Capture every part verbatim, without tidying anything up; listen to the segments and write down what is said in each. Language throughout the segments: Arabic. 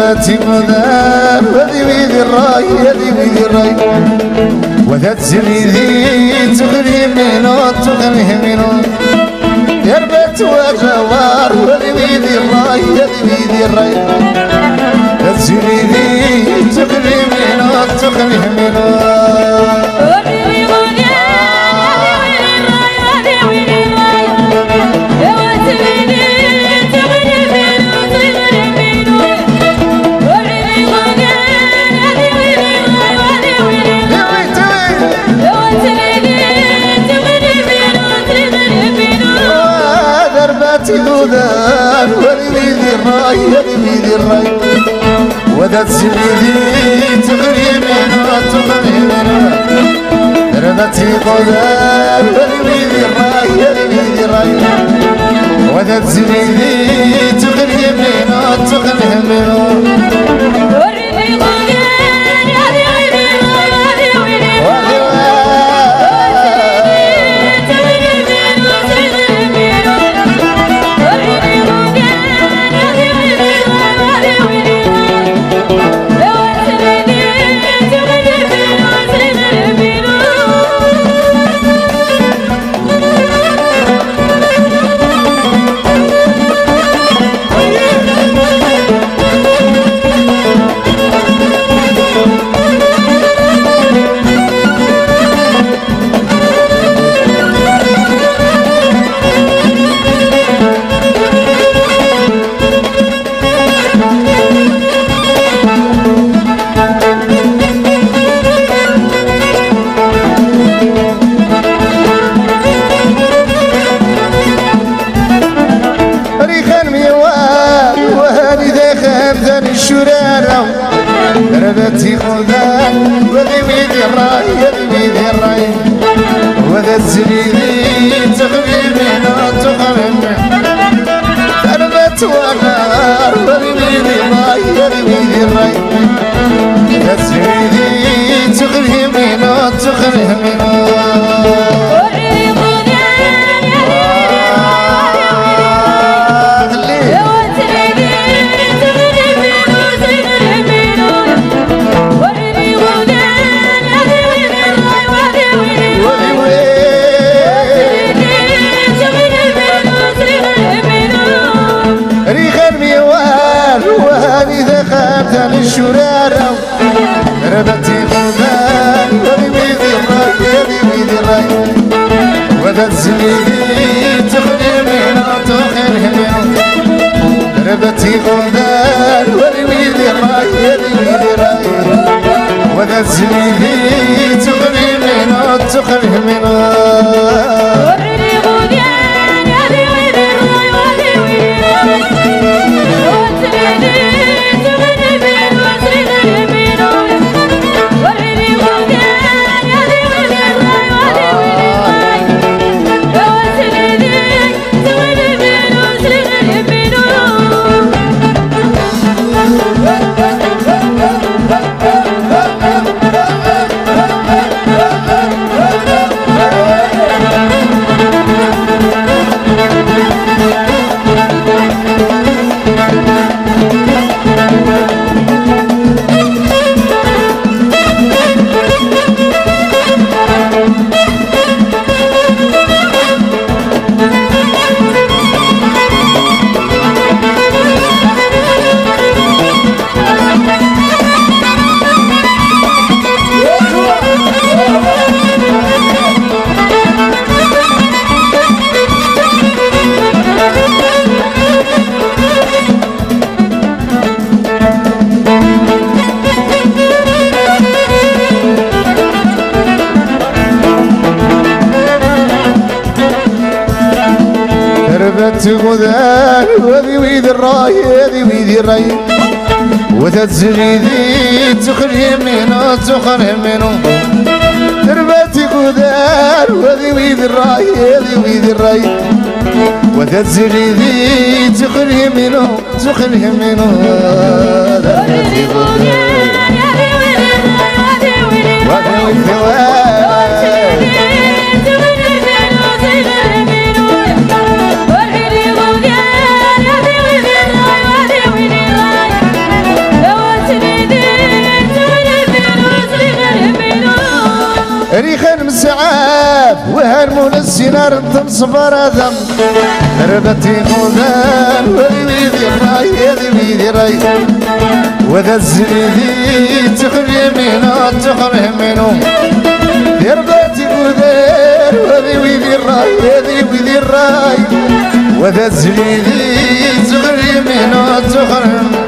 دربتي مدار وذي ويدي الراي وذي ويدي الراي وذات زميلي تغلي منو تغلي منو دربت وجوار وذي ويدي الراي وذي ويدي الراي وذات زميلي تغلي منو تغلي منو تودان وليدي الراي وليدي الراي وذات سيدي تغري منها تغري منها دربتي قدان وليدي الراي وليدي الراي وذات سيدي تغري منها تغري منها دربتي خدان وذي ويدي الراي وذي ويدي الراي وذا الزميلي تغلي منه تغلي منه دربت ونار وذي ويدي الراي وذي ويدي الراي وذا الزميلي تغلي منه تغلي منه الشرارة دربتي خدان وذي ويدي الراي وذي ويدي الراي وذا الزميلي تغلي منه تغلي منه دربتي خدان وذي ويدي الراي وذي ويدي الراي وذا الزميلي تغلي منه تغلي منه غدان وذي ويدي الراي وذي ويدي الراي وذا الزميلي تخلي منه تخلي منه دربتي غدان وذي ويدي الراي وذي ويدي الراي وذا الزميلي تخلي منه تخلي منه دربتي غدان وذي ويدي الراي هرمون السينار تنصبر هذا ربتي غودان ويدي الراي ويدي الراي وذا الزبيدي تخرج يمينو تخرج يمينو ربتي غودان ويدي الراي ويدي الراي وذا الزبيدي تخرج يمينو تخرج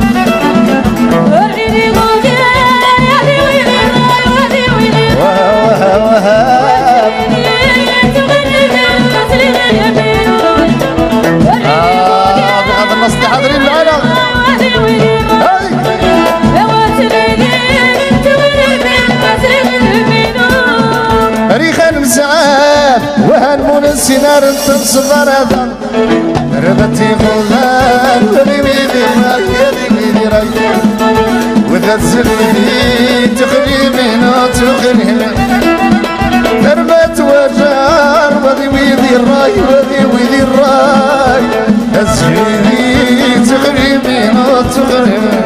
وهالمون السينار تنصبر هذا ربتي غلان ولي ويدي راي ويدي راي وذا الزبيدي تخلي منو تخلي منو ربت وجار وذي ويدي الراي وذي ويدي الراي الزبيدي تخلي منو تخلي منو